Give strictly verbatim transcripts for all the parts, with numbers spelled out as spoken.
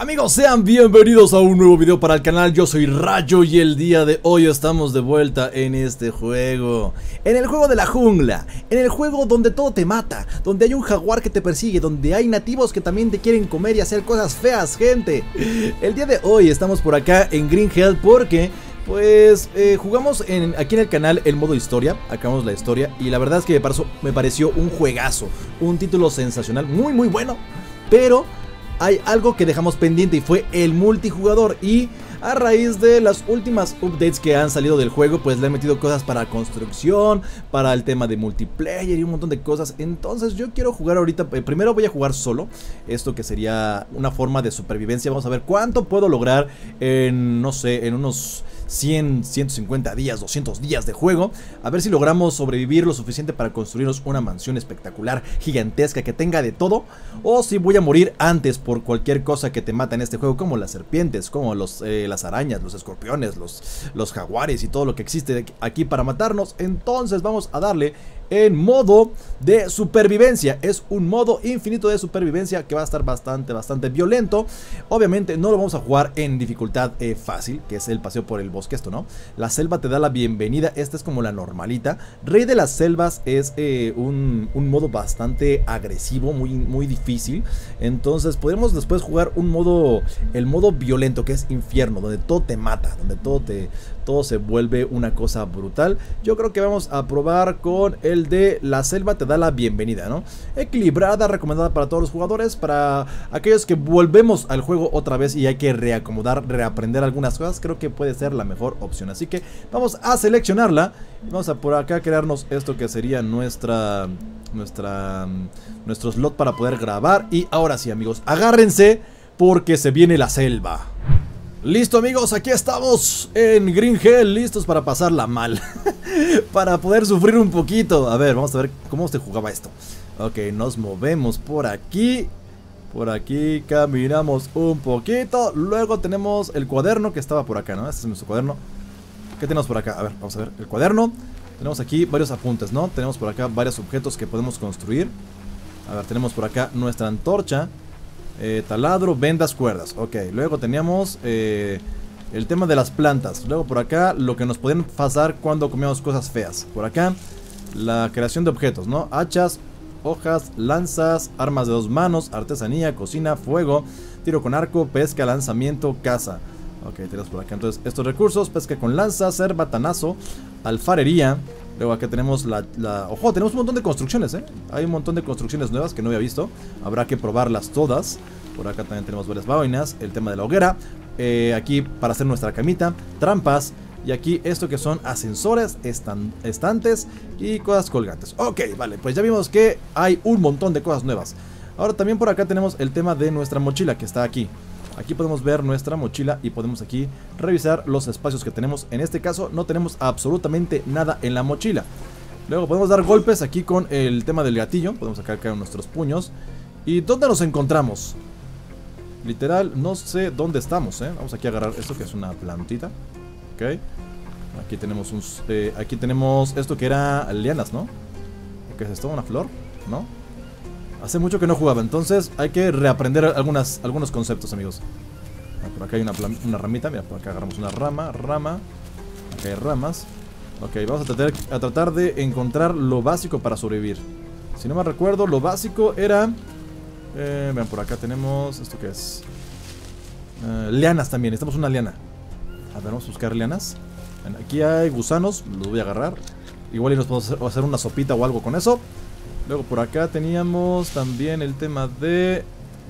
Amigos, sean bienvenidos a un nuevo video para el canal. Yo soy Rayo y el día de hoy estamos de vuelta en este juego, en el juego de la jungla, en el juego donde todo te mata, donde hay un jaguar que te persigue, donde hay nativos que también te quieren comer y hacer cosas feas, gente. El día de hoy estamos por acá en Green Hell porque pues eh, jugamos en, aquí en el canal el modo historia, acabamos la historia y la verdad es que me pareció, me pareció un juegazo, un título sensacional, muy muy bueno, pero hay algo que dejamos pendiente y fue el multijugador. Y a raíz de las últimas updates que han salido del juego, pues le han metido cosas para construcción, para el tema de multiplayer y un montón de cosas. Entonces yo quiero jugar ahorita, eh, primero voy a jugar solo, esto que sería una forma de supervivencia. Vamos a ver cuánto puedo lograr en, no sé, en unos cien, ciento cincuenta días, doscientos días de juego. A ver si logramos sobrevivir lo suficiente para construirnos una mansión espectacular, gigantesca, que tenga de todo. O si voy a morir antes por cualquier cosa que te mata en este juego, como las serpientes, como los, eh, las arañas, los escorpiones, los, los jaguares y todo lo que existe aquí para matarnos. Entonces vamos a darle en modo de supervivencia. Es un modo infinito de supervivencia que va a estar bastante, bastante violento. Obviamente no lo vamos a jugar en dificultad eh, fácil, que es el paseo por el bosque, esto no. La selva te da la bienvenida, esta es como la normalita. Rey de las selvas es eh, un, un modo bastante agresivo, muy, muy difícil. Entonces podemos después jugar un modo, el modo violento, que es infierno, donde todo te mata, donde todo te... todo se vuelve una cosa brutal. Yo creo que vamos a probar con el de la selva te da la bienvenida, ¿no? Equilibrada, recomendada para todos los jugadores, para aquellos que volvemos al juego otra vez y hay que reacomodar, reaprender algunas cosas. Creo que puede ser la mejor opción, así que vamos a seleccionarla. Vamos a por acá crearnos esto que sería nuestra nuestra nuestro slot para poder grabar. Y ahora sí, amigos, agárrense porque se viene la selva. Listo, amigos, aquí estamos en Green Hell, listos para pasarla mal. Para poder sufrir un poquito. A ver, vamos a ver cómo se jugaba esto. Ok, nos movemos por aquí. Por aquí caminamos un poquito. Luego tenemos el cuaderno que estaba por acá, ¿no? Este es nuestro cuaderno. ¿Qué tenemos por acá? A ver, vamos a ver el cuaderno. Tenemos aquí varios apuntes, ¿no? Tenemos por acá varios objetos que podemos construir. A ver, tenemos por acá nuestra antorcha. Eh, taladro, vendas, cuerdas. Ok, luego teníamos eh, el tema de las plantas. Luego por acá lo que nos podían pasar cuando comíamos cosas feas. Por acá la creación de objetos, ¿no? Hachas, hojas, lanzas, armas de dos manos, artesanía, cocina, fuego, tiro con arco, pesca, lanzamiento, caza. Ok, tenemos por acá entonces estos recursos: pesca con lanza, ser batanazo, alfarería. Luego acá tenemos la, la... Ojo, tenemos un montón de construcciones, ¿eh? Hay un montón de construcciones nuevas que no había visto. Habrá que probarlas todas. Por acá también tenemos varias vainas. El tema de la hoguera. Eh, aquí para hacer nuestra camita. Trampas. Y aquí esto que son ascensores, estan estantes y cosas colgantes. Ok, vale, pues ya vimos que hay un montón de cosas nuevas. Ahora también por acá tenemos el tema de nuestra mochila que está aquí. Aquí podemos ver nuestra mochila y podemos aquí revisar los espacios que tenemos. En este caso no tenemos absolutamente nada en la mochila. Luego podemos dar golpes aquí con el tema del gatillo. Podemos sacar acá nuestros puños. ¿Y dónde nos encontramos? Literal, no sé dónde estamos, ¿eh? Vamos aquí a agarrar esto que es una plantita. Ok. Aquí tenemos un, eh, aquí tenemos esto que era lianas, ¿no? ¿Qué es esto? ¿Una flor? ¿No? Hace mucho que no jugaba, entonces hay que reaprender algunas, algunos conceptos, amigos. Por acá hay una, una ramita, mira, por acá agarramos una rama, rama. Acá hay ramas. Ok, vamos a tratar, a tratar de encontrar lo básico para sobrevivir. Si no me recuerdo, lo básico era... Eh, vean, por acá tenemos... ¿Esto qué es? Eh, lianas también, necesitamos una liana. A ver, vamos a buscar lianas. Aquí hay gusanos, los voy a agarrar. Igual y nos podemos hacer una sopita o algo con eso. Luego por acá teníamos también el tema de...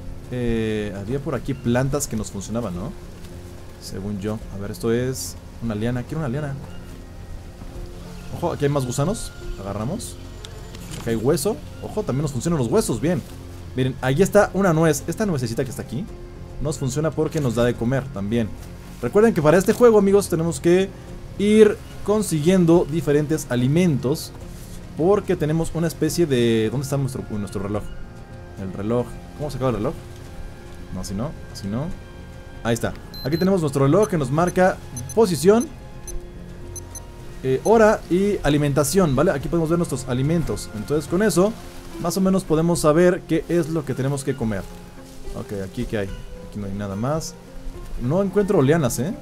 Eh, había por aquí plantas que nos funcionaban, ¿no? Según yo. A ver, esto es una liana. Quiero una liana. Ojo, aquí hay más gusanos. Agarramos. Aquí hay hueso. Ojo, también nos funcionan los huesos, bien. Miren, ahí está una nuez. Esta nuececita que está aquí nos funciona porque nos da de comer también. Recuerden que para este juego, amigos, tenemos que ir consiguiendo diferentes alimentos. Porque tenemos una especie de... ¿Dónde está nuestro, nuestro reloj? El reloj... ¿Cómo se acaba el reloj? No, así no, así no. Ahí está. Aquí tenemos nuestro reloj que nos marca posición, eh, hora y alimentación, ¿vale? Aquí podemos ver nuestros alimentos. Entonces con eso, más o menos podemos saber qué es lo que tenemos que comer. Ok, aquí qué hay. Aquí no hay nada más. No encuentro lianas, ¿eh?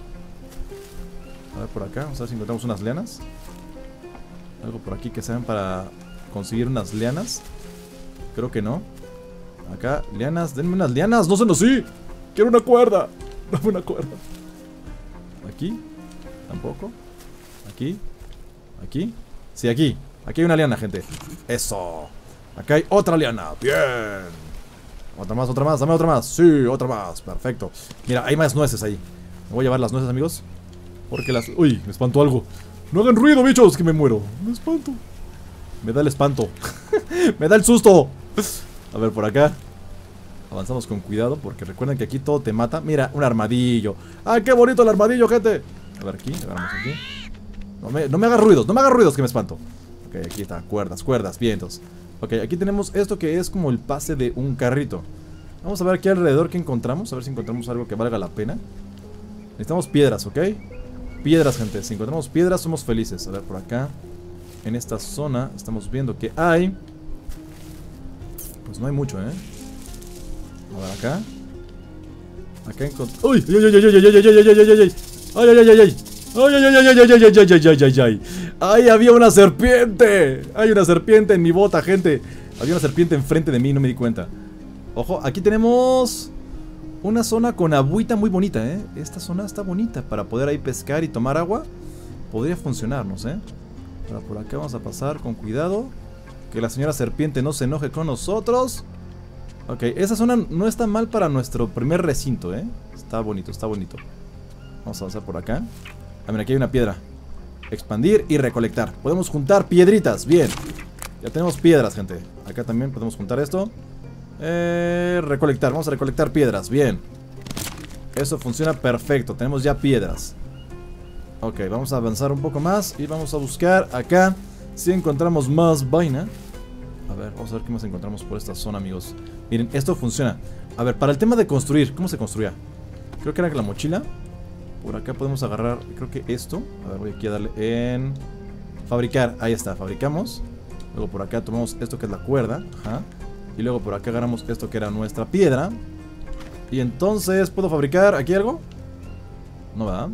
A ver por acá, vamos a ver si encontramos unas lianas. Algo por aquí que sean para conseguir unas lianas. Creo que no. Acá, lianas, denme unas lianas, no sean así. Quiero una cuerda. Dame una cuerda. Aquí, tampoco. Aquí, aquí. Sí, aquí. Aquí hay una liana, gente. Eso. Acá hay otra liana. Bien. Otra más, otra más, dame otra más. Sí, otra más, perfecto. Mira, hay más nueces ahí. Me voy a llevar las nueces, amigos. Porque las... Uy, me espantó algo. No hagan ruido, bichos, que me muero. Me espanto. Me da el espanto. Me da el susto. A ver, por acá. Avanzamos con cuidado, porque recuerden que aquí todo te mata. Mira, un armadillo. ¡Ay, qué bonito el armadillo, gente! A ver, aquí, agarramos aquí. No me, no me hagas ruidos, no me hagas ruidos, que me espanto. Ok, aquí está, cuerdas, cuerdas, vientos. Ok, aquí tenemos esto que es como el pase de un carrito. Vamos a ver aquí alrededor qué encontramos. A ver si encontramos algo que valga la pena. Necesitamos piedras, ¿ok? Piedras, gente, si encontramos piedras somos felices. A ver, por acá, en esta zona, estamos viendo que hay... Pues no hay mucho, ¿eh? A ver, acá. Acá encontramos... ¡Uy! ¡Ay, ay, ay, ay, ay, ay, ay, ay, ay, ay, ay! ¡Ay, ay, ay, ay, ay! ¡Ay, ay, ay, ay, ay, ay, ay, ay, ay, ay, ay! ¡Ay, había una serpiente! Hay una serpiente en mi bota, gente. Había una serpiente enfrente de mí, no me di cuenta. Ojo, aquí tenemos una zona con agüita muy bonita, ¿eh? Esta zona está bonita para poder ahí pescar y tomar agua. Podría funcionarnos, ¿eh? Ahora por acá vamos a pasar con cuidado. Que la señora serpiente no se enoje con nosotros. Ok, esa zona no está mal para nuestro primer recinto, ¿eh? Está bonito, está bonito. Vamos a avanzar por acá. Ah, mira, aquí hay una piedra. Expandir y recolectar. Podemos juntar piedritas, bien. Ya tenemos piedras, gente. Acá también podemos juntar esto. Eh, recolectar, vamos a recolectar piedras, bien. Eso funciona perfecto, tenemos ya piedras. Ok, vamos a avanzar un poco más y vamos a buscar acá si encontramos más vaina. A ver, vamos a ver qué más encontramos por esta zona, amigos. Miren, esto funciona. A ver, para el tema de construir, ¿cómo se construía? Creo que era la mochila. Por acá podemos agarrar, creo que esto. A ver, voy aquí a darle en... Fabricar, ahí está, fabricamos. Luego por acá tomamos esto que es la cuerda. Ajá. Y luego por acá agarramos esto que era nuestra piedra. Y entonces, ¿puedo fabricar aquí algo? No va.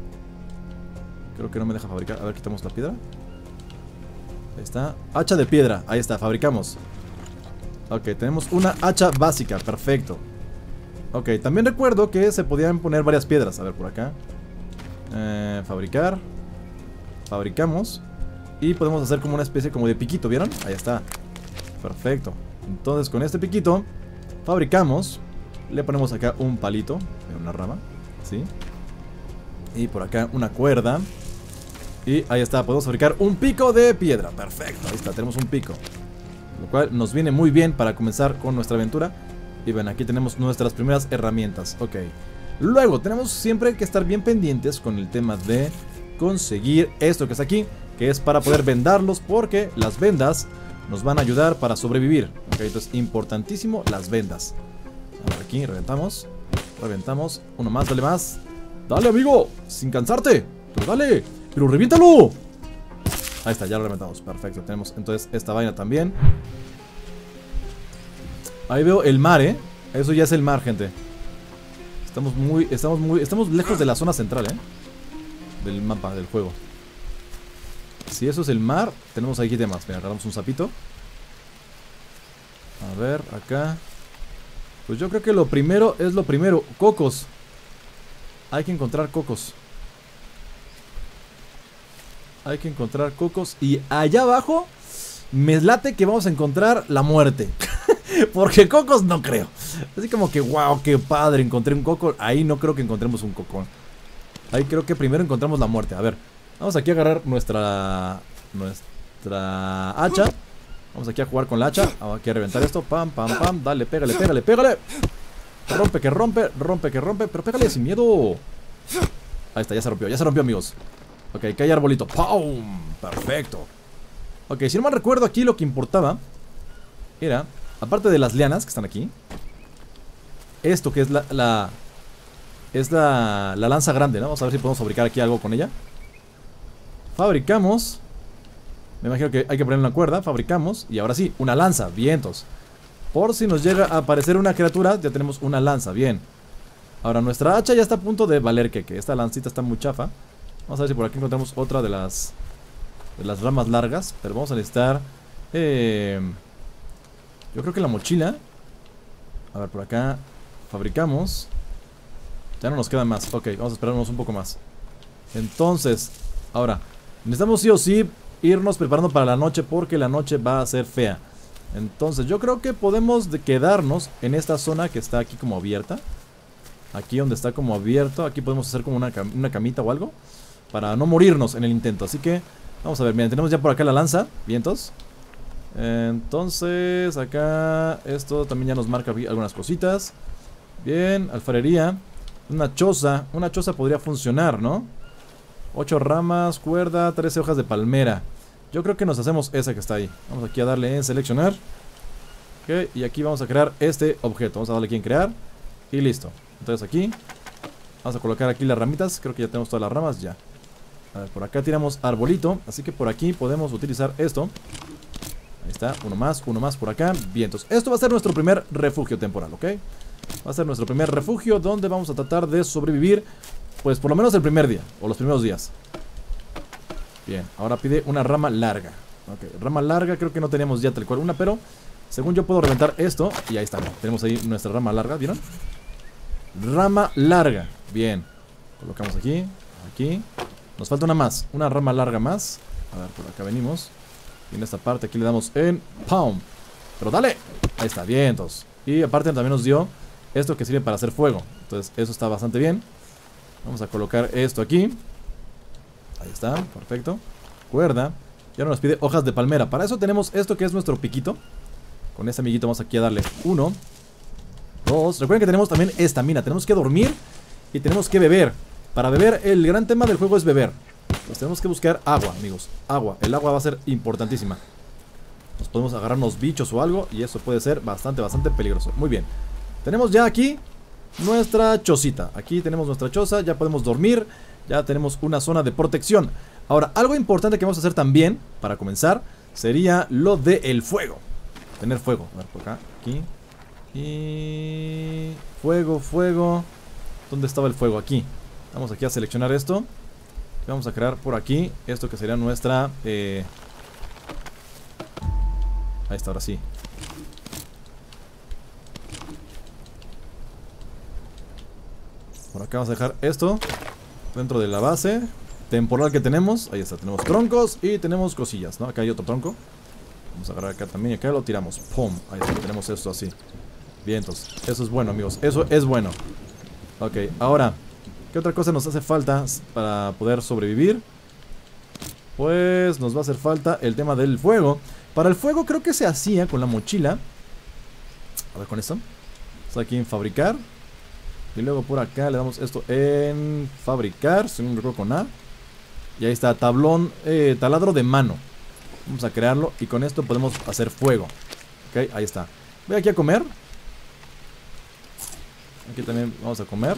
Creo que no me deja fabricar. A ver, quitamos la piedra. Ahí está. Hacha de piedra, ahí está, fabricamos. Ok, tenemos una hacha básica, perfecto. Ok, también recuerdo que se podían poner varias piedras. A ver, por acá eh, fabricar. Fabricamos. Y podemos hacer como una especie como de piquito, ¿vieron? Ahí está. Perfecto. Entonces con este piquito fabricamos. Le ponemos acá un palito, una rama, ¿sí? Y por acá una cuerda. Y ahí está, podemos fabricar un pico de piedra. Perfecto, ahí está, tenemos un pico. Lo cual nos viene muy bien para comenzar con nuestra aventura. Y ven, aquí tenemos nuestras primeras herramientas. Ok. Luego tenemos siempre que estar bien pendientes con el tema de conseguir esto que está aquí, que es para poder vendarlos, porque las vendas nos van a ayudar para sobrevivir. Ok, entonces importantísimo las vendas. A ver, aquí reventamos. Reventamos. Uno más, dale más. Dale, amigo, sin cansarte. Pero dale, pero reviéntalo. Ahí está, ya lo reventamos. Perfecto, tenemos entonces esta vaina también. Ahí veo el mar, ¿eh? Eso ya es el mar, gente. Estamos muy, estamos muy, estamos lejos de la zona central, ¿eh? Del mapa, del juego. Si eso es el mar, tenemos aquí temas. Mira, agarramos un sapito. A ver, acá. Pues yo creo que lo primero es lo primero. Cocos. Hay que encontrar cocos. Hay que encontrar cocos. Y allá abajo me late que vamos a encontrar la muerte. Porque cocos no creo. Así como que, wow, qué padre, encontré un coco. Ahí no creo que encontremos un coco. Ahí creo que primero encontramos la muerte. A ver, vamos aquí a agarrar nuestra Nuestra hacha. Vamos aquí a jugar con la hacha. Vamos aquí a reventar esto, pam, pam, pam. Dale, pégale, pégale, pégale. Rompe que rompe, rompe que rompe. Pero pégale sin miedo. Ahí está, ya se rompió, ya se rompió, amigos. Ok, que hay arbolito, ¡pum! Perfecto. Ok, si no mal recuerdo, aquí lo que importaba era, aparte de las lianas que están aquí, esto que es la, la Es la, la lanza grande, ¿no? Vamos a ver si podemos fabricar aquí algo con ella. Fabricamos. Me imagino que hay que poner una cuerda. Fabricamos, y ahora sí, una lanza, vientos. Por si nos llega a aparecer una criatura, ya tenemos una lanza, bien. Ahora nuestra hacha ya está a punto de valer queque. Esta lancita está muy chafa. Vamos a ver si por aquí encontramos otra de las De las ramas largas. Pero vamos a necesitar eh, yo creo que la mochila. A ver, por acá fabricamos. Ya no nos queda más. Ok, vamos a esperarnos un poco más. Entonces, ahora necesitamos sí o sí irnos preparando para la noche, porque la noche va a ser fea. Entonces yo creo que podemos de quedarnos en esta zona que está aquí como abierta. Aquí donde está como abierto. Aquí podemos hacer como una, cam una camita o algo, para no morirnos en el intento. Así que vamos a ver, miren, tenemos ya por acá la lanza. Vientos. Entonces acá esto también ya nos marca algunas cositas. Bien, alfarería. Una choza, una choza podría funcionar, ¿no? ocho ramas, cuerda, trece hojas de palmera. Yo creo que nos hacemos esa que está ahí. Vamos aquí a darle en seleccionar. Ok, y aquí vamos a crear este objeto. Vamos a darle aquí en crear. Y listo. Entonces aquí vamos a colocar aquí las ramitas. Creo que ya tenemos todas las ramas, ya. A ver, por acá tiramos arbolito. Así que por aquí podemos utilizar esto. Ahí está, uno más, uno más por acá. Bien, entonces esto va a ser nuestro primer refugio temporal, ¿ok? Va a ser nuestro primer refugio donde vamos a tratar de sobrevivir, pues por lo menos el primer día, o los primeros días. Bien, ahora pide una rama larga. Ok, rama larga, creo que no teníamos ya tal cual una, pero según yo puedo reventar esto. Y ahí está, tenemos ahí nuestra rama larga, ¿vieron? Rama larga, bien. Colocamos aquí, aquí. Nos falta una más, una rama larga más. A ver, por acá venimos. Y en esta parte aquí le damos en Pound. Pero dale, ahí está, bien, entonces. Y aparte también nos dio esto que sirve para hacer fuego. Entonces eso está bastante bien. Vamos a colocar esto aquí. Ahí está, perfecto. Cuerda. Y ahora nos pide hojas de palmera. Para eso tenemos esto que es nuestro piquito. Con este amiguito vamos aquí a darle uno, dos. Recuerden que tenemos también estamina. Tenemos que dormir y tenemos que beber. Para beber, el gran tema del juego es beber. Pues tenemos que buscar agua, amigos. Agua, el agua va a ser importantísima. Nos podemos agarrar unos bichos o algo, y eso puede ser bastante, bastante peligroso. Muy bien. Tenemos ya aquí nuestra chocita. Aquí tenemos nuestra choza, ya podemos dormir. Ya tenemos una zona de protección. Ahora, algo importante que vamos a hacer también, para comenzar, sería lo del fuego. Tener fuego. A ver, por acá, aquí. Y... fuego, fuego. ¿Dónde estaba el fuego? Aquí. Vamos aquí a seleccionar esto. Y vamos a crear por aquí esto que sería nuestra... Eh... Ahí está, ahora sí. Por acá vamos a dejar esto dentro de la base temporal que tenemos. Ahí está, tenemos troncos y tenemos cosillas, ¿no? Acá hay otro tronco. Vamos a agarrar acá también y acá lo tiramos. ¡Pum! Ahí está, tenemos esto así. Bien, entonces, eso es bueno, amigos. Eso es bueno. Ok, ahora, ¿qué otra cosa nos hace falta para poder sobrevivir? Pues nos va a hacer falta el tema del fuego. Para el fuego creo que se hacía con la mochila. A ver, con esto. Está aquí en fabricar. Y luego por acá le damos esto en fabricar, si no me recuerdo, con A. Y ahí está, tablón, eh, taladro de mano. Vamos a crearlo y con esto podemos hacer fuego. Ok, ahí está. Voy aquí a comer. Aquí también vamos a comer.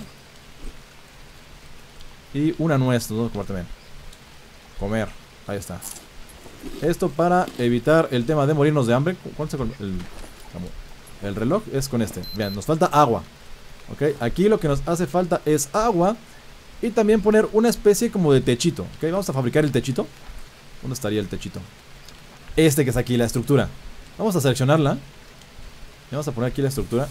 Y una nuez, nos vamos a comer también. Comer, ahí está. Esto para evitar el tema de morirnos de hambre. ¿Cuánto es el, el reloj? Es con este. Vean, nos falta agua. Ok, aquí lo que nos hace falta es agua. Y también poner una especie como de techito. Ok, vamos a fabricar el techito. ¿Dónde estaría el techito? Este que es aquí, la estructura. Vamos a seleccionarla. Y vamos a poner aquí la estructura.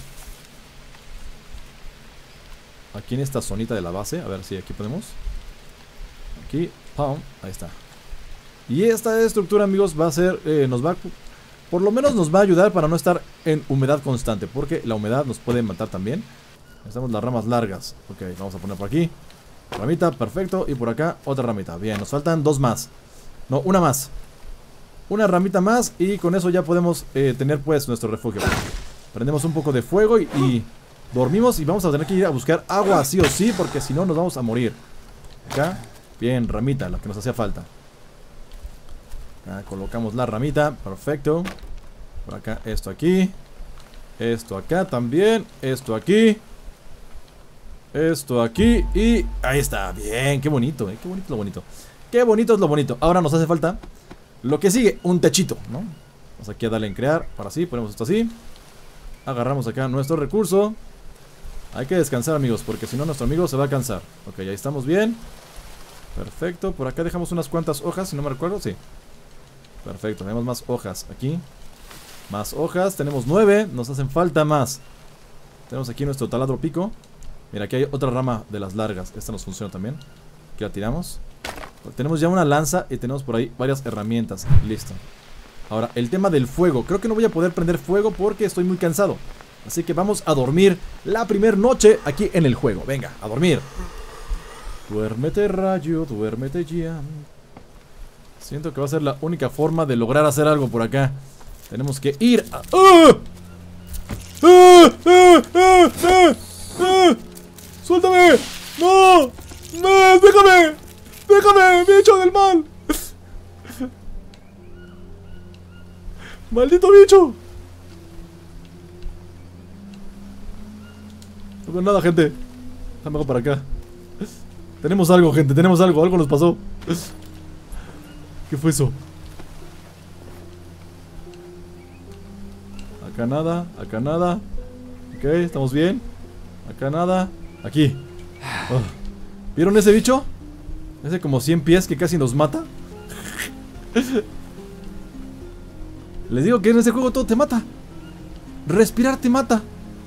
Aquí en esta zonita de la base. A ver si aquí podemos. Aquí, pum, ahí está. Y esta estructura, amigos, va a ser, eh, nos va a, por lo menos nos va a ayudar para no estar en humedad constante, porque la humedad nos puede matar también. Necesitamos las ramas largas. Ok, vamos a poner por aquí ramita, perfecto. Y por acá otra ramita. Bien, nos faltan dos más. No, una más. Una ramita más y con eso ya podemos eh, tener pues nuestro refugio. Prendemos un poco de fuego y, y dormimos. Y vamos a tener que ir a buscar agua sí o sí, porque si no nos vamos a morir. Acá, bien, ramita, lo que nos hacía falta. Acá colocamos la ramita, perfecto. Por acá, esto aquí. Esto acá también. Esto aquí. Esto aquí. Y ahí está, bien, qué bonito, eh, qué bonito lo bonito. Qué bonito es lo bonito. Ahora nos hace falta lo que sigue, un techito, ¿no? Vamos aquí a darle en crear. Ahora sí, ponemos esto así. Agarramos acá nuestro recurso. Hay que descansar, amigos, porque si no nuestro amigo se va a cansar. Ok, ahí estamos bien. Perfecto, por acá dejamos unas cuantas hojas, si no me recuerdo, sí. Perfecto, tenemos más hojas aquí. Más hojas, tenemos nueve, nos hacen falta más. Tenemos aquí nuestro taladro pico. Mira, aquí hay otra rama de las largas. Esta nos funciona también. Aquí la tiramos. Tenemos ya una lanza y tenemos por ahí varias herramientas. Listo. Ahora, el tema del fuego. Creo que no voy a poder prender fuego porque estoy muy cansado. Así que vamos a dormir la primera noche aquí en el juego. Venga, a dormir. Duérmete, Rayo, duérmete ya. Siento que va a ser la única forma de lograr hacer algo por acá. Tenemos que ir a... ¡Ah! ¡Ah! ¡Ah! ¡Ah! ¡Ah! ¡Ah! ¡Suéltame! ¡No! ¡No! ¡Déjame! ¡Déjame! ¡Bicho del mal! ¡Maldito bicho! No veo nada, gente. Déjame para acá. Tenemos algo, gente, tenemos algo. Algo nos pasó. ¿Qué fue eso? Acá nada, acá nada. Ok, estamos bien. Acá nada. Aquí. Oh. ¿Vieron ese bicho? Ese como cien pies que casi nos mata. Les digo que en ese juego todo te mata. Respirar te mata.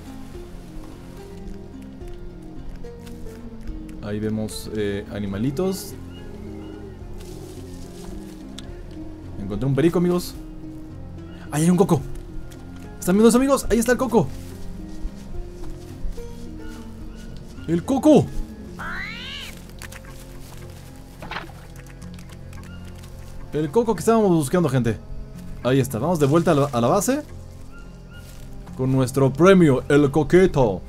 Ahí vemos eh, animalitos. Encontré un perico, amigos. Ahí hay un coco. ¿Están viendo, amigos? Ahí está el coco. ¡El coco! El coco que estábamos buscando, gente. Ahí está, vamos de vuelta a la, a la base. Con nuestro premio, el coqueto.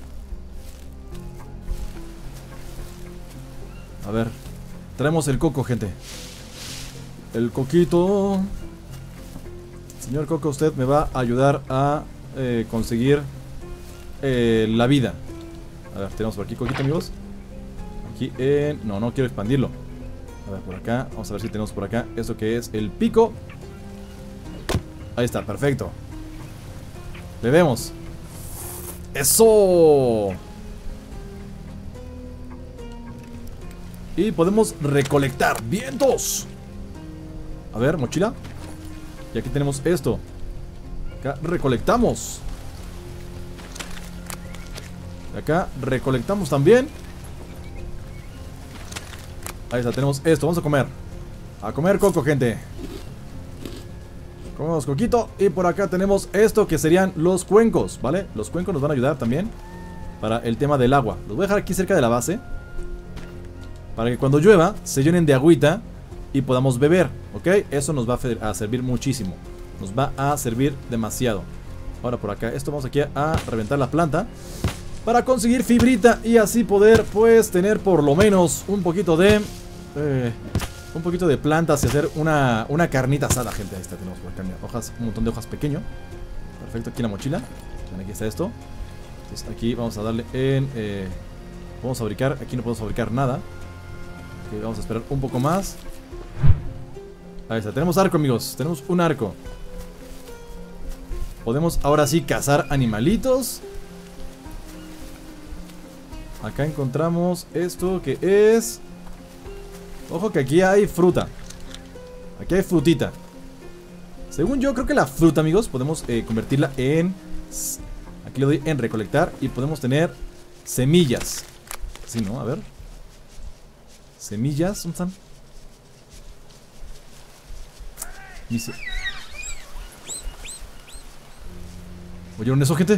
A ver, traemos el coco, gente. El coquito. Señor Coco, usted me va a ayudar a eh, conseguir eh, la vida. A ver, tenemos por aquí coquito, amigos. Aquí en... No, no quiero expandirlo. A ver, por acá, vamos a ver si tenemos por acá eso que es el pico. Ahí está, perfecto. Le vemos. ¡Eso! Y podemos recolectar vientos. A ver, mochila. Y aquí tenemos esto. Acá recolectamos. Y acá recolectamos también. Ahí está, tenemos esto, vamos a comer. A comer coco, gente. Comemos coquito. Y por acá tenemos esto que serían los cuencos, ¿vale? Los cuencos nos van a ayudar también para el tema del agua. Los voy a dejar aquí cerca de la base, para que cuando llueva se llenen de agüita y podamos beber, ¿ok? Eso nos va a servir muchísimo. Nos va a servir demasiado. Ahora por acá, esto vamos aquí a reventar la planta para conseguir fibrita y así poder, pues, tener por lo menos un poquito de... Eh, un poquito de plantas y hacer una, una carnita asada, gente. Ahí está, tenemos por acá, mira, hojas, un montón de hojas pequeño. Perfecto, aquí en la mochila. Aquí está esto. Entonces aquí vamos a darle en... Eh, podemos fabricar, aquí no podemos fabricar nada. Okay, vamos a esperar un poco más. Ahí está, tenemos arco, amigos. Tenemos un arco. Podemos ahora sí cazar animalitos. Acá encontramos esto que es... Ojo que aquí hay fruta. Aquí hay frutita. Según yo, creo que la fruta, amigos, podemos eh, convertirla en... Aquí le doy en recolectar y podemos tener semillas. Sí, ¿no? A ver. Semillas, ¿dónde están? Dice... ¿Oyeron eso, gente?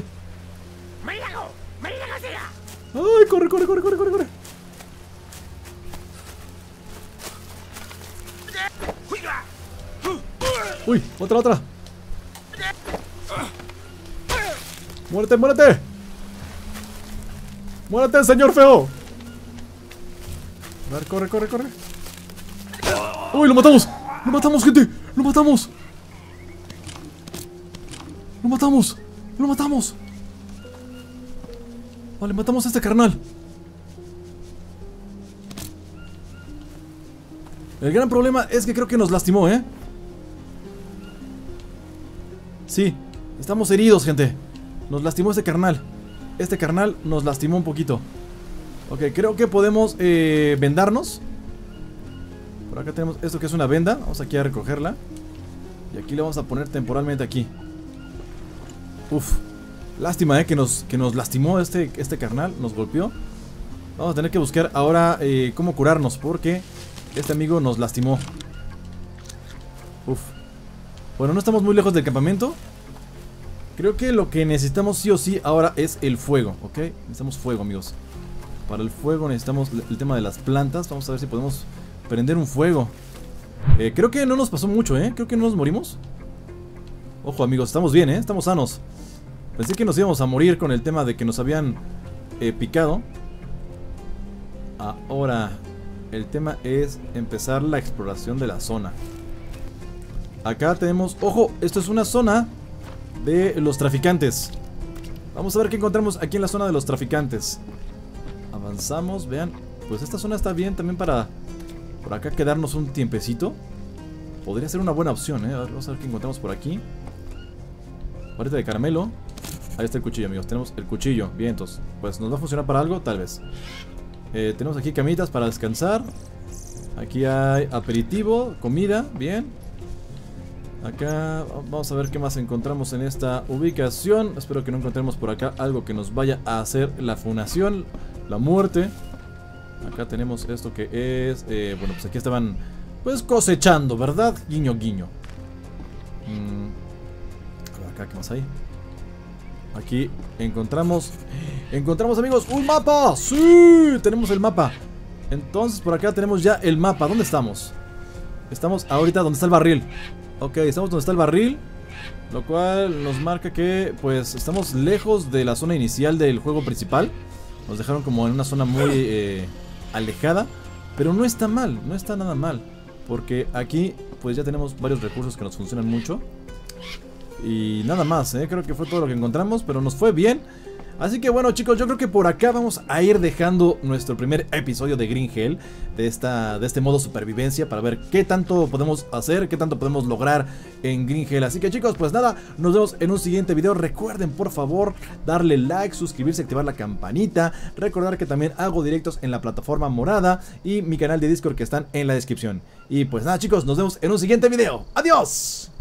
¡Ay, corre, corre, corre, corre, corre, corre! ¡Uy! ¡Otra, otra! ¡Muérete, muérete! ¡Muérete, señor feo! A ver, corre, corre, corre. ¡Uy, lo matamos! ¡Lo matamos, gente! ¡Lo matamos! ¡Lo matamos! ¡Lo matamos! Vale, matamos a este carnal. El gran problema es que creo que nos lastimó, ¿eh? Sí, estamos heridos, gente. Nos lastimó este carnal. Este carnal nos lastimó un poquito. Ok, creo que podemos eh, vendarnos. Por acá tenemos esto que es una venda. Vamos aquí a recogerla. Y aquí le vamos a poner temporalmente aquí. Uf. Lástima, eh, que nos, que nos lastimó este, este carnal. Nos golpeó. Vamos a tener que buscar ahora eh, cómo curarnos, porque este amigo nos lastimó. Uf. Bueno, no estamos muy lejos del campamento. Creo que lo que necesitamos sí o sí ahora es el fuego, ¿ok? Necesitamos fuego, amigos. Para el fuego necesitamos el tema de las plantas. Vamos a ver si podemos prender un fuego. eh, Creo que no nos pasó mucho, ¿eh? Creo que no nos morimos. Ojo, amigos, estamos bien, ¿eh? Estamos sanos. Pensé que nos íbamos a morir con el tema de que nos habían eh, picado. Ahora, el tema es empezar la exploración de la zona. Acá tenemos... ¡Ojo! Esto es una zona de los traficantes. Vamos a ver qué encontramos aquí en la zona de los traficantes. Avanzamos, vean. Pues esta zona está bien también para... Por acá quedarnos un tiempecito. Podría ser una buena opción, ¿eh? A ver, vamos a ver qué encontramos por aquí. Varita de caramelo. Ahí está el cuchillo, amigos. Tenemos el cuchillo. Bien, entonces, pues nos va a funcionar para algo, tal vez. Eh, tenemos aquí camitas para descansar. Aquí hay aperitivo, comida, bien. Acá vamos a ver qué más encontramos en esta ubicación. Espero que no encontremos por acá algo que nos vaya a hacer la funación, la muerte. Acá tenemos esto que es... Eh, bueno, pues aquí estaban pues cosechando, ¿verdad? Guiño, guiño. Mm, a ver acá, ¿qué más hay? Aquí encontramos... Encontramos, amigos, un mapa. ¡Sí! Tenemos el mapa. Entonces por acá tenemos ya el mapa. ¿Dónde estamos? Estamos ahorita donde está el barril. Ok, estamos donde está el barril. Lo cual nos marca que pues estamos lejos de la zona inicial del juego principal. Nos dejaron como en una zona muy eh, alejada. Pero no está mal, no está nada mal. Porque aquí pues ya tenemos varios recursos que nos funcionan mucho. Y nada más, ¿eh? Creo que fue todo lo que encontramos, pero nos fue bien. Así que bueno, chicos, yo creo que por acá vamos a ir dejando nuestro primer episodio de Green Hell, de, esta, de este modo supervivencia, para ver qué tanto podemos hacer, qué tanto podemos lograr en Green Hell. Así que chicos, pues nada, nos vemos en un siguiente video. Recuerden por favor darle like, suscribirse, activar la campanita. Recordar que también hago directos en la plataforma morada y mi canal de Discord que están en la descripción. Y pues nada, chicos, nos vemos en un siguiente video. ¡Adiós!